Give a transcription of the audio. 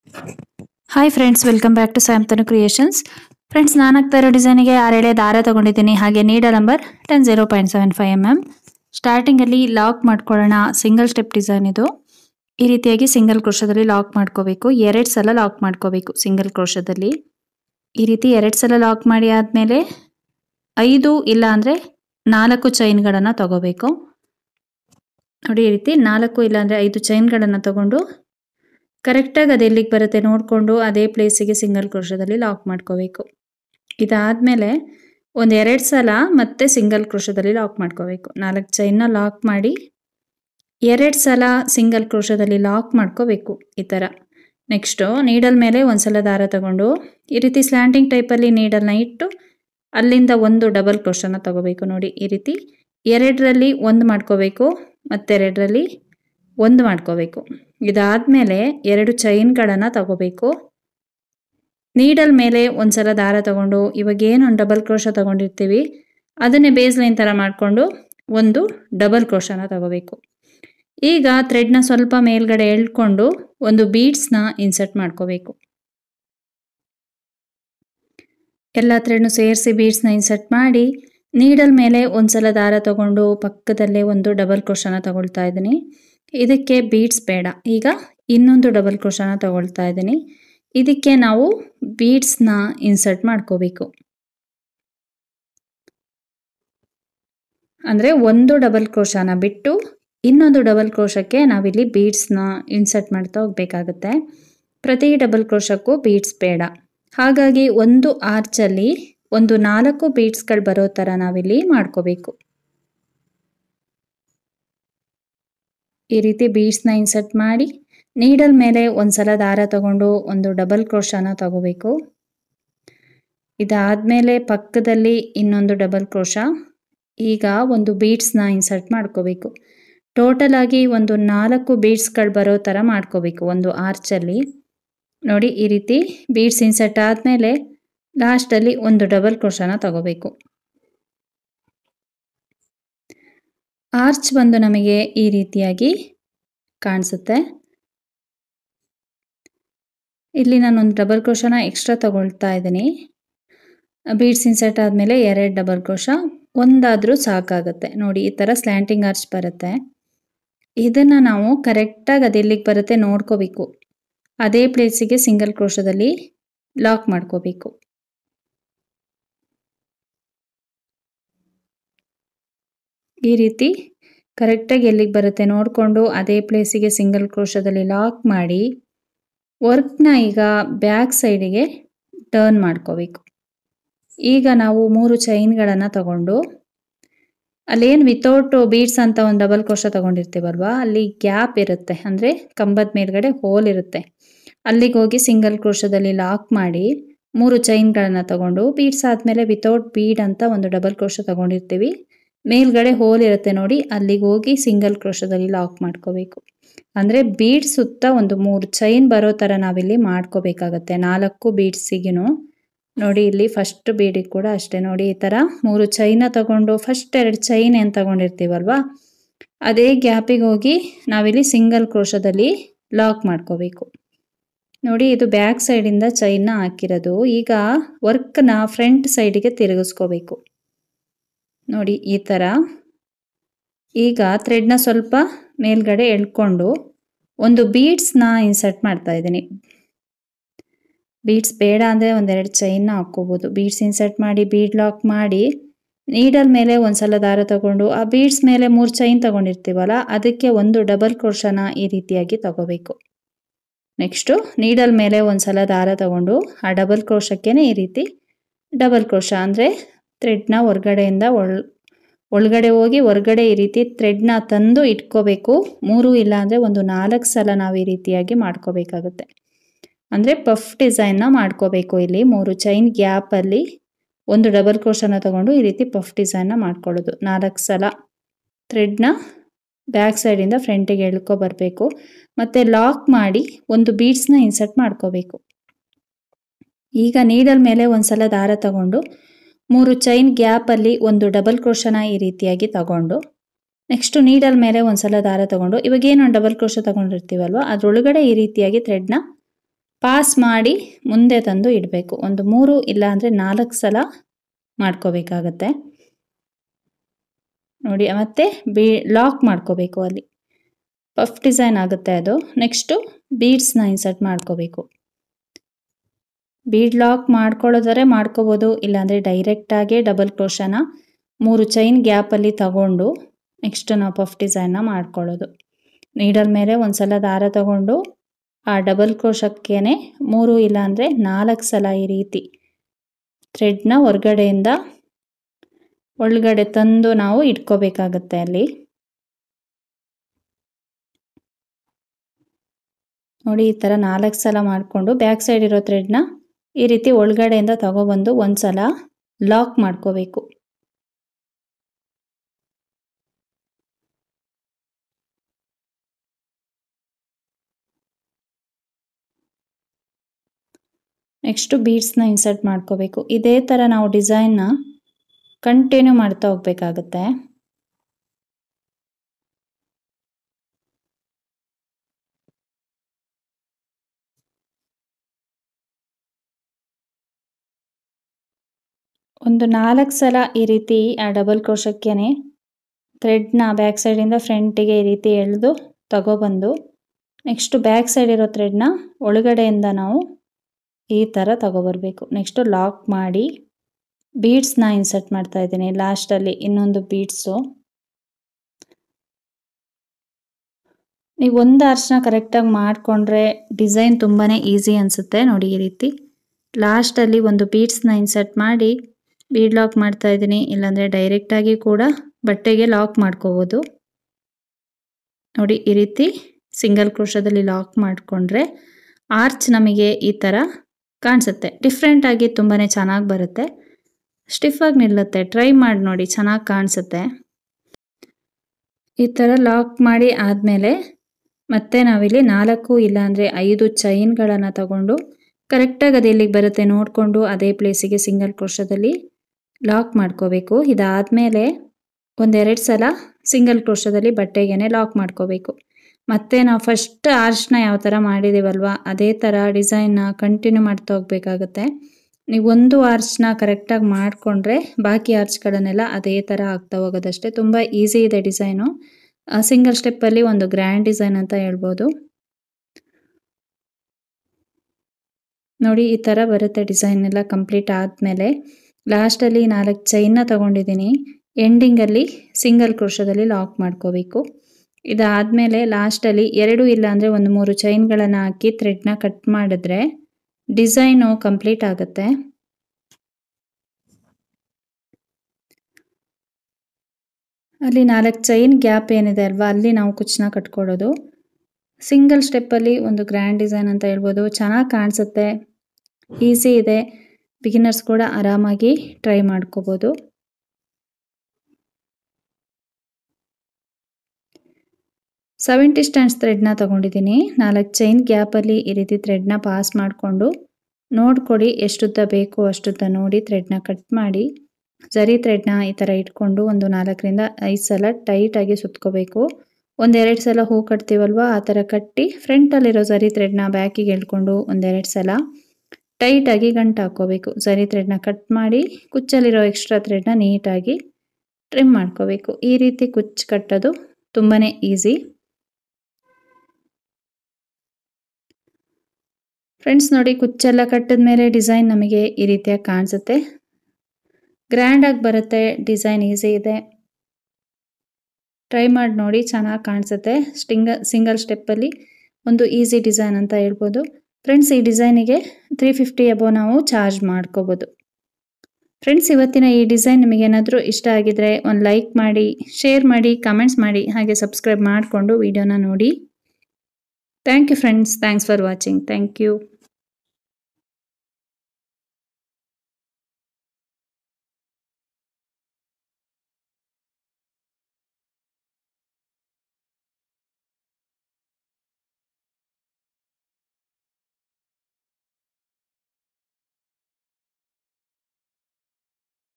Hi friends, welcome back to ಸ್ಯಾಮ್ತನು creations. Friends, ನಾನು ಹಾಕ್ತಾ ಇರೋ ಡಿಸೈನಿಗೆ 6 ಎಳೆ ದಾರ ತಗೊಂಡಿದ್ದೀನಿ. ಹಾಗೆ ನೀಡಲ್ ನಂಬರ್ 10.75 mm. ಸ್ಟಾರ್ಟಿಂಗಲ್ಲಿ ಲಾಕ್ ಮಾಡ್ಕೊಳ್ಳೋಣ. ಸಿಂಗಲ್ ಸ್ಟೆಪ್ ಡಿಸೈನ್ ಇದು. ಈ ರೀತಿಯಾಗಿ ಸಿಂಗಲ್ ಕ್ರೋಶದಲ್ಲಿ ಲಾಕ್ ಮಾಡ್ಕೋಬೇಕು. 2 ಸಲ ಲಾಕ್ ಮಾಡ್ಕೋಬೇಕು ಸಿಂಗಲ್ ಕ್ರೋಶದಲ್ಲಿ. ಈ ರೀತಿ 2 ಸಲ ಲಾಕ್ ಮಾಡಿ ಆದಮೇಲೆ 5 ಇಲ್ಲ ಅಂದರೆ 4 ಚೈನ್ಗಳನ್ನು ತಗೋಬೇಕು. ನೋಡಿ, ಈ ರೀತಿ 4 ಇಲ್ಲ ಅಂದರೆ 5 ಚೈನ್ಗಳನ್ನು ತಗೊಂಡು ಕರೆಕ್ಟಾಗಿ ಅದು ಎಲ್ಲಿಗೆ ಬರುತ್ತೆ ನೋಡಿಕೊಂಡು ಅದೇ ಪ್ಲೇಸಿಗೆ ಸಿಂಗಲ್ ಕ್ರೋಶದಲ್ಲಿ ಲಾಕ್ ಮಾಡ್ಕೋಬೇಕು. ಇದಾದಮೇಲೆ 1-2 ಸಲ ಮತ್ತೆ ಸಿಂಗಲ್ ಕ್ರೋಶದಲ್ಲಿ ಲಾಕ್ ಮಾಡ್ಕೋಬೇಕು. 4 ಚೈನ್ನ ಲಾಕ್ ಮಾಡಿ 2 ಸಲ ಸಿಂಗಲ್ ಕ್ರೋಶದಲ್ಲಿ ಲಾಕ್ ಮಾಡ್ಕೋಬೇಕು ಈ ಥರ. ನೆಕ್ಸ್ಟು ನೀಡಲ್ ಮೇಲೆ ಒಂದು ಸಲ ದಾರ ತಗೊಂಡು ಈ ರೀತಿ ಸ್ಲ್ಯಾಂಟಿಂಗ್ ಟೈಪಲ್ಲಿ ನೀಡಲ್ನ ಇಟ್ಟು ಅಲ್ಲಿಂದ ಒಂದು ಡಬಲ್ ಕ್ರೋಶನ ತಗೋಬೇಕು. ನೋಡಿ, ಈ ರೀತಿ 2ರಲ್ಲಿ 1 ಮಾಡ್ಕೋಬೇಕು, ಮತ್ತು 2ರಲ್ಲಿ 1 ಮಾಡ್ಕೋಬೇಕು. ಇದಾದಮೇಲೆ 2 ಚೈನ್ಗಳನ್ನು ತಗೋಬೇಕು. ನೀಡಲ್ ಮೇಲೆ ಒಂದು ಸಲ ದಾರ ತಗೊಂಡು ಇವಾಗೇನು ಒಂದು ಡಬಲ್ ಕ್ರೋಶ ತಗೊಂಡಿರ್ತೀವಿ ಅದನ್ನೇ ಬೇಸ್ ಲೈನ್ ಥರ ಮಾಡಿಕೊಂಡು ಒಂದು ಡಬಲ್ ಕ್ರೋಶನ ತಗೋಬೇಕು. ಈಗ ಥ್ರೆಡ್ನ ಸ್ವಲ್ಪ ಮೇಲ್ಗಡೆ ಎಳ್ಕೊಂಡು ಒಂದು ಬೀಡ್ಸ್ನ ಇನ್ಸರ್ಟ್ ಮಾಡ್ಕೋಬೇಕು. ಎಲ್ಲ ಥ್ರೆಡ್ನು ಸೇರಿಸಿ ಬೀಡ್ಸ್ನ ಇನ್ಸರ್ಟ್ ಮಾಡಿ ನೀಡಲ್ ಮೇಲೆ ಒಂದು ಸಲ ದಾರ ತಗೊಂಡು ಪಕ್ಕದಲ್ಲೇ ಒಂದು ಡಬಲ್ ಕ್ರೋಶನ ತಗೊಳ್ತಾ ಇದ್ದೀನಿ. ಇದಕ್ಕೆ ಬೀಡ್ಸ್ ಬೇಡ. ಈಗ ಇನ್ನೊಂದು ಡಬಲ್ ಕ್ರೋಶನ ತಗೊಳ್ತಾ ಇದ್ದೀನಿ. ಇದಕ್ಕೆ ನಾವು ಬೀಡ್ಸ್ನ ಇನ್ಸರ್ಟ್ ಮಾಡ್ಕೋಬೇಕು. ಅಂದರೆ ಒಂದು ಡಬಲ್ ಕ್ರೋಶನ ಬಿಟ್ಟು ಇನ್ನೊಂದು ಡಬಲ್ ಕ್ರೋಶಕ್ಕೆ ನಾವಿಲ್ಲಿ ಬೀಡ್ಸ್ನ ಇನ್ಸರ್ಟ್ ಮಾಡ್ತಾ ಹೋಗಬೇಕಾಗುತ್ತೆ. ಪ್ರತಿ ಡಬಲ್ ಕ್ರೋಶಕ್ಕೂ ಬೀಡ್ಸ್ ಬೇಡ. ಹಾಗಾಗಿ ಒಂದು ಆರ್ಚಲ್ಲಿ ಒಂದು 4 ಬೀಡ್ಸ್ಗಳು ಬರೋ ಥರ ನಾವಿಲ್ಲಿ ಮಾಡ್ಕೋಬೇಕು. ಈ ರೀತಿ ಬೀಡ್ಸ್ನ ಇನ್ಸರ್ಟ್ ಮಾಡಿ ನೀಡಲ್ ಮೇಲೆ ಒಂದು ಸಲ ದಾರ ತಗೊಂಡು ಒಂದು ಡಬಲ್ ಕ್ರೋಶನ ತಗೋಬೇಕು. ಇದಾದಮೇಲೆ ಪಕ್ಕದಲ್ಲಿ ಇನ್ನೊಂದು ಡಬಲ್ ಕ್ರೋಶ. ಈಗ ಒಂದು ಬೀಡ್ಸ್ನ ಇನ್ಸರ್ಟ್ ಮಾಡ್ಕೋಬೇಕು. ಟೋಟಲ್ ಆಗಿ ಒಂದು 4 ಬೀಡ್ಸ್ಗಳು ಬರೋ ಥರ ಮಾಡ್ಕೋಬೇಕು ಒಂದು ಆರ್ಚಲ್ಲಿ. ನೋಡಿ, ಈ ರೀತಿ ಬೀಡ್ಸ್ ಇನ್ಸರ್ಟ್ ಆದಮೇಲೆ ಲಾಸ್ಟಲ್ಲಿ ಒಂದು ಡಬಲ್ ಕ್ರೋಶನ ತಗೋಬೇಕು. ಆರ್ಚ್ ಬಂದು ನಮಗೆ ಈ ರೀತಿಯಾಗಿ ಕಾಣಿಸುತ್ತೆ. ಇಲ್ಲಿ ನಾನೊಂದು ಡಬಲ್ ಕ್ರೋಶನ ಎಕ್ಸ್ಟ್ರಾ ತಗೊಳ್ತಾ ಇದ್ದೀನಿ. ಬೀಡ್ಸ್ ಇನ್ಸರ್ಟ್ ಆದಮೇಲೆ 2 ಡಬಲ್ ಕ್ರೋಶ, ಒಂದಾದರೂ ಸಾಕಾಗುತ್ತೆ. ನೋಡಿ, ಈ ಥರ ಸ್ಲ್ಯಾಂಟಿಂಗ್ ಆರ್ಚ್ ಬರುತ್ತೆ. ಇದನ್ನು ನಾವು ಕರೆಕ್ಟಾಗಿ ಅದೆಲ್ಲಿಗೆ ಬರುತ್ತೆ ನೋಡ್ಕೋಬೇಕು. ಅದೇ ಪ್ಲೇಸಿಗೆ ಸಿಂಗಲ್ ಕ್ರೋಶದಲ್ಲಿ ಲಾಕ್ ಮಾಡ್ಕೋಬೇಕು. ಈ ರೀತಿ ಕರೆಕ್ಟಾಗಿ ಎಲ್ಲಿಗೆ ಬರುತ್ತೆ ನೋಡಿಕೊಂಡು ಅದೇ ಪ್ಲೇಸಿಗೆ ಸಿಂಗಲ್ ಕ್ರೋಶದಲ್ಲಿ ಲಾಕ್ ಮಾಡಿ ವರ್ಕ್ನ ಈಗ ಬ್ಯಾಕ್ ಸೈಡಿಗೆ ಟರ್ನ್ ಮಾಡ್ಕೋಬೇಕು. ಈಗ ನಾವು 3 ಚೈನ್ಗಳನ್ನು ತಗೊಂಡು ಅಲ್ಲೇನು ವಿತೌಟ್ ಬೀಡ್ಸ್ ಅಂತ ಒಂದು ಡಬಲ್ ಕ್ರೋಶ ತಗೊಂಡಿರ್ತೀವಲ್ವ, ಅಲ್ಲಿ ಗ್ಯಾಪ್ ಇರುತ್ತೆ, ಅಂದರೆ ಕಂಬದ ಮೇಲ್ಗಡೆ ಹೋಲ್ ಇರುತ್ತೆ. ಅಲ್ಲಿಗೆ ಹೋಗಿ ಸಿಂಗಲ್ ಕ್ರೋಶದಲ್ಲಿ ಲಾಕ್ ಮಾಡಿ 3 ಚೈನ್ಗಳನ್ನು ತಗೊಂಡು ಬೀಡ್ಸ್ ಆದಮೇಲೆ ವಿತೌಟ್ ಬೀಡ್ ಅಂತ ಒಂದು ಡಬಲ್ ಕ್ರೋಶ ತಗೊಂಡಿರ್ತೀವಿ, ಮೇಲ್ಗಡೆ ಹೋಲ್ ಇರುತ್ತೆ ನೋಡಿ, ಅಲ್ಲಿಗೆ ಹೋಗಿ ಸಿಂಗಲ್ ಕ್ರೋಶದಲ್ಲಿ ಲಾಕ್ ಮಾಡ್ಕೋಬೇಕು. ಅಂದರೆ ಬೀಡ್ ಸುತ್ತ ಒಂದು 3 ಚೈನ್ ಬರೋ ಥರ ನಾವಿಲ್ಲಿ ಮಾಡ್ಕೋಬೇಕಾಗತ್ತೆ 4 ಬೀಡ್ಸಿಗೂ. ನೋಡಿ, ಇಲ್ಲಿ ಫಸ್ಟ್ ಬೀಡಿಗೆ ಕೂಡ ಅಷ್ಟೇ. ನೋಡಿ, ಈ ಥರ 3 ಚೈನ ತಗೊಂಡು ಫಸ್ಟ್ 2 ಚೈನ್ ಏನು ತಗೊಂಡಿರ್ತೀವಲ್ವ ಅದೇ ಗ್ಯಾಪಿಗೆ ಹೋಗಿ ನಾವಿಲ್ಲಿ ಸಿಂಗಲ್ ಕ್ರೋಶದಲ್ಲಿ ಲಾಕ್ ಮಾಡ್ಕೋಬೇಕು. ನೋಡಿ, ಇದು ಬ್ಯಾಕ್ ಸೈಡಿಂದ ಚೈನ್ನ ಹಾಕಿರೋದು. ಈಗ ವರ್ಕ್ನ ಫ್ರಂಟ್ ಸೈಡಿಗೆ ತಿರುಗಿಸ್ಕೋಬೇಕು. ನೋಡಿ, ಈ ಥರ. ಈಗ ಥ್ರೆಡ್ನ ಸ್ವಲ್ಪ ಮೇಲ್ಗಡೆ ಎಳ್ಕೊಂಡು ಒಂದು ಬೀಡ್ಸ್ನ ಇನ್ಸರ್ಟ್ ಮಾಡ್ತಾ ಇದ್ದೀನಿ. ಬೀಡ್ಸ್ ಬೇಡ ಅಂದರೆ 1-2 ಚೈನ್ನ ಹಾಕ್ಕೋಬೋದು. ಬೀಡ್ಸ್ ಇನ್ಸರ್ಟ್ ಮಾಡಿ ಬೀಡ್ ಲಾಕ್ ಮಾಡಿ ನೀಡಲ್ ಮೇಲೆ ಒಂದು ಸಲ ದಾರ ತಗೊಂಡು ಆ ಬೀಡ್ಸ್ ಮೇಲೆ 3 ಚೈನ್ ತಗೊಂಡಿರ್ತೀವಲ್ಲ ಅದಕ್ಕೆ ಒಂದು ಡಬಲ್ ಕ್ರೋಶನ ಈ ರೀತಿಯಾಗಿ ತಗೋಬೇಕು. ನೆಕ್ಸ್ಟು ನೀಡಲ್ ಮೇಲೆ ಒಂದು ಸಲ ದಾರ ತಗೊಂಡು ಆ ಡಬಲ್ ಕ್ರೋಶಕ್ಕೇ ಈ ರೀತಿ ಡಬಲ್ ಕ್ರೋಶ, ಅಂದರೆ ಥ್ರೆಡ್ನ ಹೊರಗಡೆಯಿಂದ ಒಳಗಡೆ ಹೋಗಿ ಹೊರಗಡೆ ಈ ರೀತಿ ಥ್ರೆಡ್ನ ತಂದು ಇಟ್ಕೋಬೇಕು. 3 ಇಲ್ಲ ಅಂದರೆ ಒಂದು 4 ಸಲ ನಾವು ಈ ರೀತಿಯಾಗಿ ಮಾಡ್ಕೋಬೇಕಾಗುತ್ತೆ. ಅಂದರೆ ಪಫ್ ಡಿಸೈನ್ನ ಮಾಡ್ಕೋಬೇಕು. ಇಲ್ಲಿ 3 ಚೈನ್ ಗ್ಯಾಪಲ್ಲಿ ಒಂದು ಡಬಲ್ ಕ್ರೋಶನ ತಗೊಂಡು ಈ ರೀತಿ ಪಫ್ ಡಿಸೈನ್ನ ಮಾಡ್ಕೊಳ್ಳೋದು. 4 ಸಲ ಥ್ರೆಡ್ನ ಬ್ಯಾಕ್ ಸೈಡಿಂದ ಫ್ರಂಟಿಗೆ ಎಳ್ಕೊ ಬರಬೇಕು. ಮತ್ತು ಲಾಕ್ ಮಾಡಿ ಒಂದು ಬೀಡ್ಸ್ನ ಇನ್ಸರ್ಟ್ ಮಾಡ್ಕೋಬೇಕು. ಈಗ ನೀಡಲ್ ಮೇಲೆ ಒಂದು ಸಲ ದಾರ ತಗೊಂಡು 3 ಚೈನ್ ಗ್ಯಾಪಲ್ಲಿ ಒಂದು ಡಬಲ್ ಕ್ರೋಶನ ಈ ರೀತಿಯಾಗಿ ತಗೊಂಡು ನೆಕ್ಸ್ಟು ನೀಡಲ್ ಮೇಲೆ ಒಂದು ಸಲ ದಾರ ತಗೊಂಡು ಇವಾಗೇನು ಡಬಲ್ ಕ್ರೋಶ ತಗೊಂಡಿರ್ತೀವಲ್ವ ಅದರೊಳಗಡೆ ಈ ರೀತಿಯಾಗಿ ಥ್ರೆಡ್ನ ಪಾಸ್ ಮಾಡಿ ಮುಂದೆ ತಂದು ಇಡಬೇಕು. ಒಂದು 3 ಇಲ್ಲ ಅಂದರೆ 4 ಸಲ ಮಾಡ್ಕೋಬೇಕಾಗತ್ತೆ ನೋಡಿ. ಮತ್ತೆ ಲಾಕ್ ಮಾಡ್ಕೋಬೇಕು, ಅಲ್ಲಿ ಪಫ್ ಡಿಸೈನ್ ಆಗುತ್ತೆ ಅದು. ನೆಕ್ಸ್ಟು ಬೀಡ್ಸ್ನ ಇನ್ಸರ್ಟ್ ಮಾಡ್ಕೋಬೇಕು. ಬೀಡ್ ಲಾಕ್ ಮಾಡ್ಕೊಳ್ಳೋದಾದ್ರೆ ಮಾಡ್ಕೋಬೋದು, ಇಲ್ಲಾಂದರೆ ಡೈರೆಕ್ಟಾಗಿ ಡಬಲ್ ಕ್ರೋಶನ 3 ಚೈನ್ ಗ್ಯಾಪಲ್ಲಿ ತಗೊಂಡು ನೆಕ್ಸ್ಟ್ ನಾವು ಪಫ್ ಡಿಸೈನ್ನ ಮಾಡ್ಕೊಳ್ಳೋದು. ನೀಡಲ್ ಮೇಲೆ ಒಂದ್ಸಲ ದಾರ ತಗೊಂಡು ಆ ಡಬಲ್ ಕ್ರೋಶಕ್ಕೇನೆ 3 ಇಲ್ಲ ಅಂದರೆ 4 ಸಲ ಈ ರೀತಿ ಥ್ರೆಡ್ನ ಹೊರಗಡೆಯಿಂದ ಒಳಗಡೆ ತಂದು ನಾವು ಇಟ್ಕೋಬೇಕಾಗತ್ತೆ. ಅಲ್ಲಿ ನೋಡಿ, ಈ ಥರ 4 ಸಲ ಮಾಡಿಕೊಂಡು ಬ್ಯಾಕ್ ಸೈಡ್ ಇರೋ ಥ್ರೆಡ್ನ ಈ ರೀತಿ ಒಳಗಡೆಯಿಂದ ತಗೊಬಂದು ಒಂದ್ಸಲ ಲಾಕ್ ಮಾಡ್ಕೋಬೇಕು. ನೆಕ್ಸ್ಟು ಬೀಡ್ಸ್ನ ಇನ್ಸರ್ಟ್ ಮಾಡ್ಕೋಬೇಕು. ಇದೇ ಥರ ನಾವು ಡಿಸೈನ್ನ ಕಂಟಿನ್ಯೂ ಮಾಡ್ತಾ ಹೋಗ್ಬೇಕಾಗತ್ತೆ. ಒಂದು 4 ಸಲ ಈ ರೀತಿ ಆ ಡಬಲ್ ಕ್ರೋಶಕ್ಕೇನೆ ಥ್ರೆಡ್ನ ಬ್ಯಾಕ್ ಸೈಡಿಂದ ಫ್ರಂಟಿಗೆ ಈ ರೀತಿ ಎಳೆದು ತಗೊಬಂದು ನೆಕ್ಸ್ಟು ಬ್ಯಾಕ್ ಸೈಡ್ ಇರೋ ಥ್ರೆಡ್ನ ಒಳಗಡೆಯಿಂದ ನಾವು ಈ ಥರ ತಗೊಬರ್ಬೇಕು. ನೆಕ್ಸ್ಟು ಲಾಕ್ ಮಾಡಿ ಬೀಡ್ಸ್ನ ಇನ್ಸರ್ಟ್ ಮಾಡ್ತಾ ಇದ್ದೀನಿ. ಲಾಸ್ಟಲ್ಲಿ ಇನ್ನೊಂದು ಬೀಡ್ಸು. ನೀವು ಒಂದು ಆರ್ಚ್ನ ಕರೆಕ್ಟಾಗಿ ಮಾಡಿಕೊಂಡ್ರೆ ಡಿಸೈನ್ ತುಂಬಾ ಈಸಿ ಅನಿಸುತ್ತೆ ನೋಡಿ. ಈ ರೀತಿ ಲಾಸ್ಟಲ್ಲಿ ಒಂದು ಬೀಡ್ಸ್ನ ಇನ್ಸರ್ಟ್ ಮಾಡಿ ಬೀಡ್ ಲಾಕ್ ಮಾಡ್ತಾ ಇದ್ದೀನಿ, ಇಲ್ಲಾಂದರೆ ಡೈರೆಕ್ಟಾಗಿ ಕೂಡ ಬಟ್ಟೆಗೆ ಲಾಕ್ ಮಾಡ್ಕೋಬೋದು ನೋಡಿ. ಈ ರೀತಿ ಸಿಂಗಲ್ ಕ್ರೋಶದಲ್ಲಿ ಲಾಕ್ ಮಾಡಿಕೊಂಡ್ರೆ ಆರ್ಚ್ ನಮಗೆ ಈ ಥರ ಕಾಣಿಸುತ್ತೆ. ಡಿಫ್ರೆಂಟಾಗಿ ತುಂಬಾ ಚೆನ್ನಾಗಿ ಬರುತ್ತೆ, ಸ್ಟಿಫಾಗಿ ನಿಲ್ಲುತ್ತೆ. ಟ್ರೈ ಮಾಡಿ ನೋಡಿ, ಚೆನ್ನಾಗಿ ಕಾಣಿಸುತ್ತೆ. ಈ ಥರ ಲಾಕ್ ಮಾಡಿ ಆದಮೇಲೆ ಮತ್ತೆ ನಾವಿಲ್ಲಿ 4 ಇಲ್ಲ ಅಂದರೆ 5 ಚೈನ್ಗಳನ್ನು ತಗೊಂಡು ಕರೆಕ್ಟಾಗಿ ಅದು ಎಲ್ಲಿಗೆ ಬರುತ್ತೆ ನೋಡಿಕೊಂಡು ಅದೇ ಪ್ಲೇಸಿಗೆ ಸಿಂಗಲ್ ಕ್ರೋಶದಲ್ಲಿ ಲಾಕ್ ಮಾಡ್ಕೋಬೇಕು. ಇದಾದಮೇಲೆ 1-2 ಸಲ ಸಿಂಗಲ್ ಕ್ರೋಶದಲ್ಲಿ ಬಟ್ಟೆಗೇನೆ ಲಾಕ್ ಮಾಡ್ಕೋಬೇಕು. ಮತ್ತು ನಾವು ಫಸ್ಟ್ ಆರ್ಚ್ನ ಯಾವ ಥರ ಮಾಡಿದ್ದೀವಲ್ವ ಅದೇ ಥರ ಡಿಸೈನ್ನ ಕಂಟಿನ್ಯೂ ಮಾಡ್ತಾ ಹೋಗ್ಬೇಕಾಗತ್ತೆ. ನೀವು ಒಂದು ಆರ್ಚ್ನ ಕರೆಕ್ಟಾಗಿ ಮಾಡಿಕೊಂಡ್ರೆ ಬಾಕಿ ಆರ್ಚ್ಗಳನ್ನೆಲ್ಲ ಅದೇ ಥರ ಆಗ್ತಾ ಹೋಗೋದಷ್ಟೇ. ತುಂಬ ಈಸಿ ಇದೆ ಡಿಸೈನು. ಸಿಂಗಲ್ ಸ್ಟೆಪ್ಪಲ್ಲಿ ಒಂದು ಗ್ರ್ಯಾಂಡ್ ಡಿಸೈನ್ ಅಂತ ಹೇಳ್ಬೋದು ನೋಡಿ. ಈ ಥರ ಬರುತ್ತೆ ಡಿಸೈನ್ ಎಲ್ಲ ಕಂಪ್ಲೀಟ್ ಆದಮೇಲೆ. ಲಾಸ್ಟಲ್ಲಿ 4 ಚೈನ್ನ ತಗೊಂಡಿದ್ದೀನಿ, ಎಂಡಿಂಗಲ್ಲಿ ಸಿಂಗಲ್ ಕ್ರೋಶದಲ್ಲಿ ಲಾಕ್ ಮಾಡ್ಕೋಬೇಕು. ಇದಾದಮೇಲೆ ಲಾಸ್ಟಲ್ಲಿ 2 ಇಲ್ಲ ಅಂದರೆ 3 ಚೈನ್ಗಳನ್ನು ಹಾಕಿ ಥ್ರೆಡ್ನ ಕಟ್ ಮಾಡಿದ್ರೆ ಡಿಸೈನು ಕಂಪ್ಲೀಟ್ ಆಗುತ್ತೆ. ಅಲ್ಲಿ 4 ಚೈನ್ ಗ್ಯಾಪ್ ಏನಿದೆ ಅಲ್ವಾ ಅಲ್ಲಿ ನಾವು ಕುಚ್ಚನ್ನ ಕಟ್ಕೊಳ್ಳೋದು. ಸಿಂಗಲ್ ಸ್ಟೆಪ್ಪಲ್ಲಿ ಒಂದು ಗ್ರ್ಯಾಂಡ್ ಡಿಸೈನ್ ಅಂತ ಹೇಳ್ಬೋದು. ಚೆನ್ನಾಗಿ ಕಾಣಿಸುತ್ತೆ, ಈಸಿ ಇದೆ, ಬಿಗಿನರ್ಸ್ ಕೂಡ ಆರಾಮಾಗಿ ಟ್ರೈ ಮಾಡ್ಕೋಬೋದು. ಸೆವೆಂಟಿ ಸ್ಟ್ಯಾಂಡ್ಸ್ ಥ್ರೆಡ್ನ ತಗೊಂಡಿದ್ದೀನಿ. 4 ಚೈನ್ ಗ್ಯಾಪಲ್ಲಿ ಈ ರೀತಿ ಥ್ರೆಡ್ನ ಪಾಸ್ ಮಾಡಿಕೊಂಡು ನೋಡ್ಕೊಳ್ಳಿ, ಎಷ್ಟುದ್ದ ಬೇಕು ಅಷ್ಟುದ್ದ ನೋಡಿ ಥ್ರೆಡ್ನ ಕಟ್ ಮಾಡಿ ಜರಿ ಥ್ರೆಡ್ನ ಈ ಥರ ಇಟ್ಕೊಂಡು ಒಂದು 4ರಿಂದ 5 ಸಲ ಟೈಟಾಗಿ ಸುತ್ಕೋಬೇಕು. 1-2 ಸಲ ಹೂ ಕಟ್ತೀವಲ್ವ ಆ ಥರ ಕಟ್ಟಿ ಫ್ರಂಟಲ್ಲಿರೋ ಜರಿ ಥ್ರೆಡ್ನ ಬ್ಯಾಕಿಗೆ ಎಳ್ಕೊಂಡು 1-2 ಸಲ ಟೈಟಾಗಿ ಗಂಟು ಹಾಕ್ಕೋಬೇಕು. ಜರಿ ಥ್ರೆಡ್ನ ಕಟ್ ಮಾಡಿ ಕುಚ್ಚಲ್ಲಿರೋ ಎಕ್ಸ್ಟ್ರಾ ಥ್ರೆಡ್ನ ನೀಟಾಗಿ ಟ್ರಿಮ್ ಮಾಡ್ಕೋಬೇಕು. ಈ ರೀತಿ ಕುಚ್ಚು ಕಟ್ಟೋದು ತುಂಬಾ ಈಸಿ. ಫ್ರೆಂಡ್ಸ್ ನೋಡಿ, ಕುಚ್ಚೆಲ್ಲ ಕಟ್ಟಿದ ಮೇಲೆ ಡಿಸೈನ್ ನಮಗೆ ಈ ರೀತಿಯಾಗಿ ಕಾಣಿಸುತ್ತೆ. ಗ್ರ್ಯಾಂಡಾಗಿ ಬರುತ್ತೆ, ಡಿಸೈನ್ ಈಸಿ ಇದೆ. ಟ್ರೈ ಮಾಡಿ ನೋಡಿ, ಚೆನ್ನಾಗಿ ಕಾಣಿಸುತ್ತೆ. ಸಿಂಗಲ್ ಸ್ಟೆಪ್ಪಲ್ಲಿ ಒಂದು ಈಸಿ ಡಿಸೈನ್ ಅಂತ ಹೇಳ್ಬೋದು. ಫ್ರೆಂಡ್ಸ್, ಈ ಡಿಸೈನಿಗೆ 350 ಅಬೋ ನಾವು ಚಾರ್ಜ್ ಮಾಡ್ಕೋಬೋದು. ಫ್ರೆಂಡ್ಸ್, ಇವತ್ತಿನ ಈ ಡಿಸೈನ್ ನಿಮಗೇನಾದರೂ ಇಷ್ಟ ಆಗಿದ್ರೆ ಒಂದು ಲೈಕ್ ಮಾಡಿ, ಶೇರ್ ಮಾಡಿ, ಕಮೆಂಟ್ಸ್ ಮಾಡಿ, ಹಾಗೆ ಸಬ್ಸ್ಕ್ರೈಬ್ ಮಾಡಿಕೊಂಡು ವಿಡಿಯೋನ ನೋಡಿ. Thank you friends, thanks for watching. Thank you.